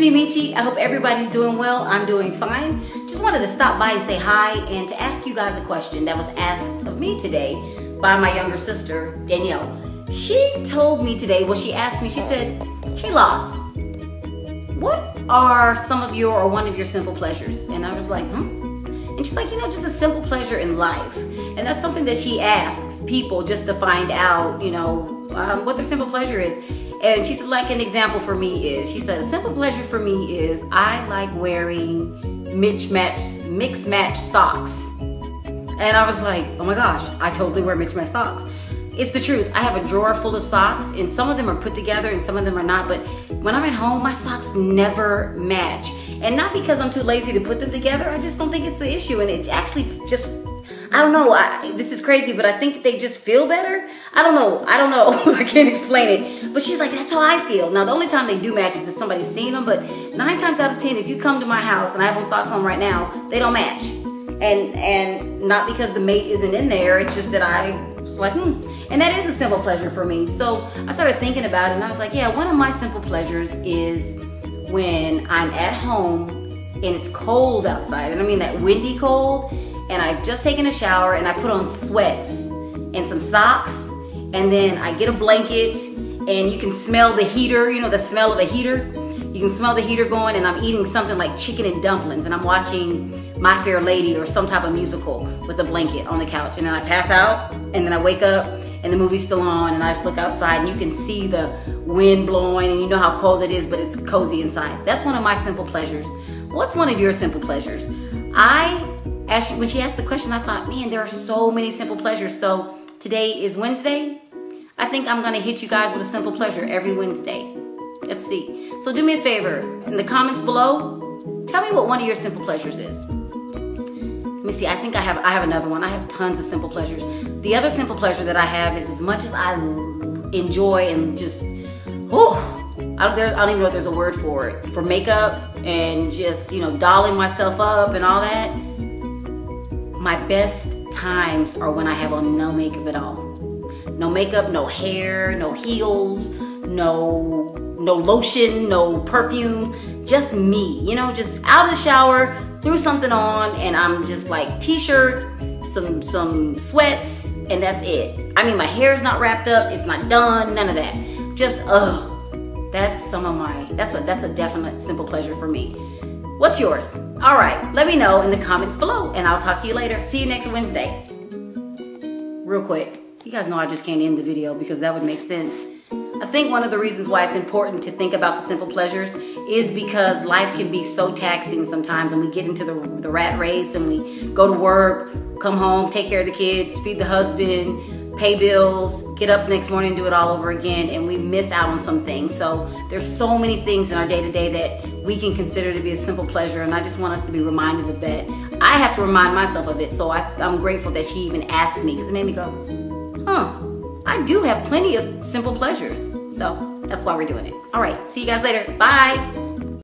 me, Michi. I hope everybody's doing well. I'm doing fine. Just wanted to stop by and say hi and to ask you guys a question that was asked of me today by my younger sister, Danielle. She told me today, well, she asked me, she said, hey, Loss, what are some of your or one of your simple pleasures? And I was like, And she's like, just a simple pleasure in life. And that's something that she asks people just to find out, what their simple pleasure is. And she said, like, an example for me is, she said, a simple pleasure for me is I like wearing mixed match socks. And I was like, oh my gosh, I totally wear mixed match socks. It's the truth. I have a drawer full of socks, and some of them are put together and some of them are not. But when I'm at home, my socks never match. And not because I'm too lazy to put them together. I just don't think it's an issue. And it actually just, I don't know. This is crazy, but I think they just feel better. I don't know. I can't explain it. But she's like, that's how I feel. Now, the only time they do match is if somebody's seen them. But 9 times out of 10, if you come to my house and I have on socks on right now, they don't match. And not because the mate isn't in there. It's just that I was like, And that is a simple pleasure for me. So I started thinking about it, and I was like, yeah, one of my simple pleasures is when I'm at home and it's cold outside. And I mean that windy cold. And I've just taken a shower and I put on sweats and some socks. And then I get a blanket and you can smell the heater, the smell of a heater. You can smell the heater going, and I'm eating something like chicken and dumplings, and I'm watching My Fair Lady or some type of musical with a blanket on the couch. And then I pass out, and then I wake up and the movie's still on, and I just look outside and you can see the wind blowing, and you know how cold it is, but it's cozy inside. That's one of my simple pleasures. What's one of your simple pleasures? When she asked the question, I thought, man, there are so many simple pleasures. So today is Wednesday. I think I'm gonna hit you guys with a simple pleasure every Wednesday. Let's see. So do me a favor, in the comments below, tell me what one of your simple pleasures is. Let me see, I think I have another one. I have tons of simple pleasures. The other simple pleasure that I have is, as much as I enjoy and just, I don't even know if there's a word for it, for makeup and just, dolling myself up and all that. My best times are when I have on no makeup at all. No makeup, no hair, no heels, no lotion, no perfume, just me, just out of the shower, threw something on, and I'm just like t-shirt, some sweats, and that's it. I mean, my hair's not wrapped up, it's not done, none of that. Just, that's a definite simple pleasure for me. What's yours? All right, let me know in the comments below, and I'll talk to you later. See you next Wednesday. Real quick, you guys know I just can't end the video because that would make sense. I think one of the reasons why it's important to think about the simple pleasures is because life can be so taxing sometimes, and we get into the rat race, and we go to work, come home, take care of the kids, feed the husband, pay bills, get up the next morning and do it all over again, and we miss out on some things. So there's so many things in our day-to-day that we can consider to be a simple pleasure, and I just want us to be reminded of that. I have to remind myself of it, so I'm grateful that she even asked me, because it made me go, I do have plenty of simple pleasures. So that's why we're doing it. All right, see you guys later. Bye.